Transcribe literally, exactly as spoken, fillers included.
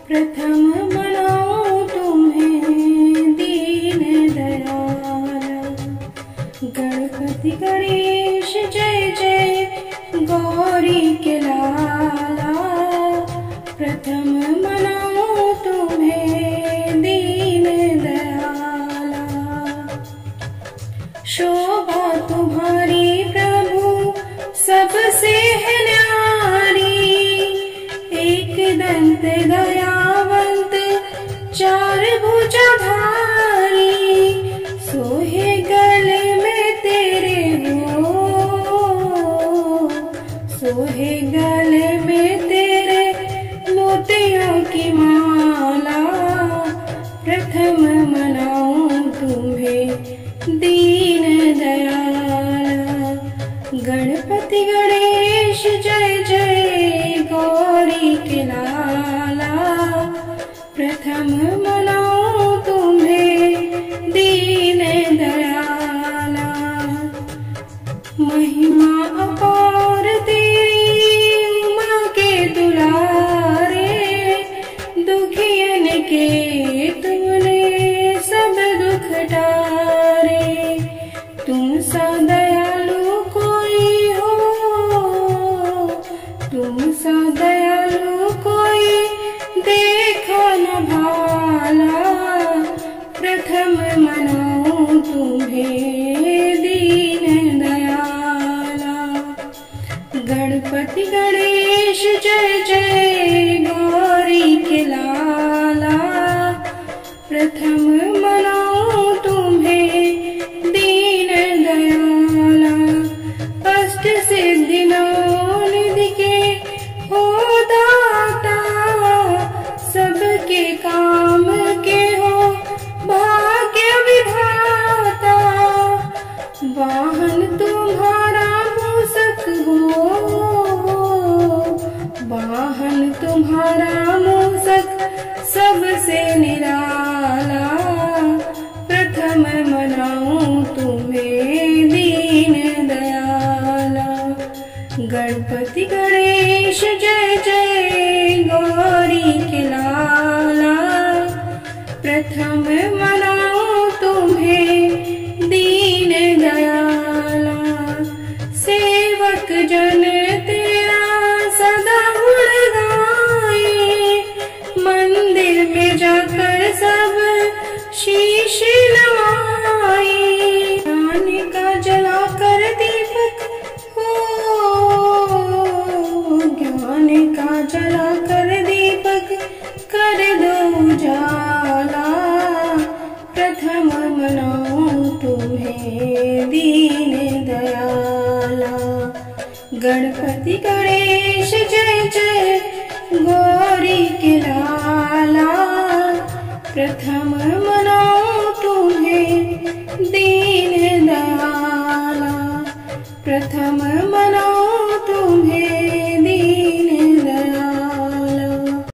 प्रथम मनाऊं तुम्हें दीन दयाला। गणपति गणेश जय जय गौरी के लाला। प्रथम मनाऊं तुम्हें दीन दयाला। शोभा तुम्हारी प्रभु सबसे है न्यारी। एक दंत दयावंत चार भुजा भारी। सोहे गले में तेरे हो, सोहे गले में तेरे मोतियों की माला। प्रथम मनाऊं तुम्हें दीन दयाला। गणपति गणेश जय जय गौरी के लाला। प्रथम मनाऊं तुम्हें दीन दयाला। महिमा अपार तेरी माँ के दुलारे। दुखियन के तुमने सब दुख टारे। तुम सा दयालु कोई हो, तुम सा दयालु कोई देखो न भाला। प्रथम मनाऊं तुम्हें दीन दयाला। गणपति गणेश जय जय गौरी के लाला। प्रथम मनाऊं तुम्हें दीन दयाला। अष्ट सिद्धि नौ निधि के हो दाता। सबके काम के हो भाग्य विधाता। वाहन तुम्हारा मूषक हो, वाहन तुम्हारा मूषक सबसे निराला। प्रथम मनाऊं तुम्हें दीन दयाला। गणपति गणेश जय जय गौरी के लाला। प्रथम मनाऊं तुम्हें दीन दयाला। सेवक जन तेरा सदा गुण गाए। मंदिर में जाकर सब शीश नवाए। ज्ञान का जलाकर दीपक हो, ज्ञान का जलाकर दीपक कर दो उजाला। प्रथम मनाऊं तुम्हें दीन दयाला। गणपति गणेश जय जय गौरी के लाला। प्रथम मनाऊं तुम्हें दीन दयाला। प्रथम